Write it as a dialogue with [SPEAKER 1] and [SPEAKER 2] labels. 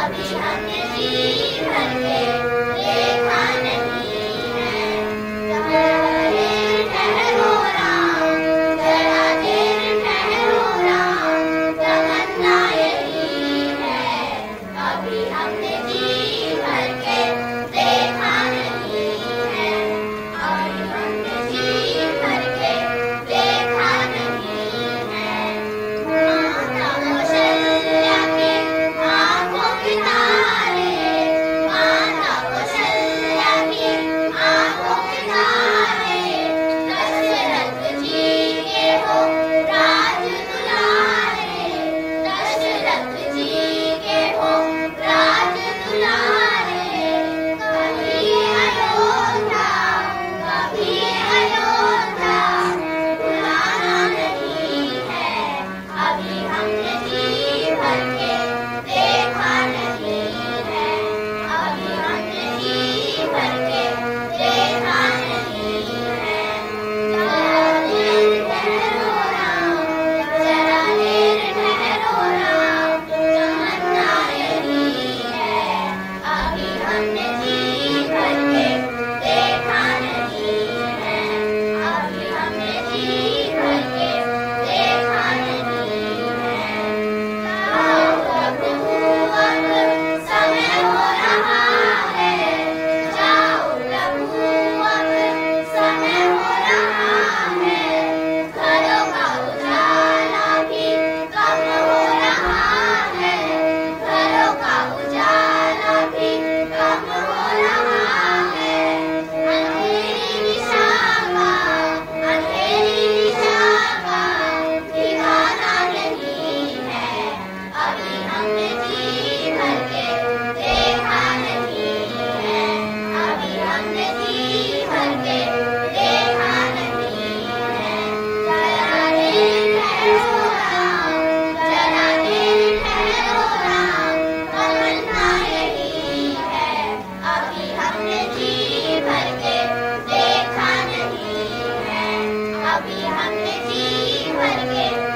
[SPEAKER 1] अभी हमने जी भर के देखा नहीं है। जरा देर ठहरो राम, जरा देर ठहरो राम, तमन्ना यही है। अभी हमने जी भर के देखा नहीं है। अभी हमने जी भर के देखा नहीं है। माता कौशल्या के आँखों के तारे, माता कौशल्या के आँखों के तारे, दशरथ जी के हो राज दुलारे, दशरथ जी के हो राज दुलारे। कभी अयोध्या, कभी अयोध्या, भुलाना नहीं है। अभी हमने जी भर के देखा नहीं है। अभी हमने जी भर के देखा नहीं है। जरा देर ठहरो राम, जरा देर ठहरो राम, तमन्ना यही है। अभी हमने जी भर के देखा नहीं है। अभी हमने जी भर के देखा नहीं है। जाओ प्रभु अब समय हो रहा है, जाओ प्रभु अब समय हो रहा है। घरों का उजाला भी कम हो रहा है, घरों का उजाला भी कम हो रहा है। अंधेरी निशा का, अंधेरी निशा का ठिकाना नहीं है। अभी हमने जी भर के देखा नहीं है। अभी हमने जी भर के देखा नहीं है। जरा देर ठहरो राम, जरा देर ठहरो राम, तमन्ना यही है। अभी हमने जी भर के देखा नहीं है। अभी हमने जी भर के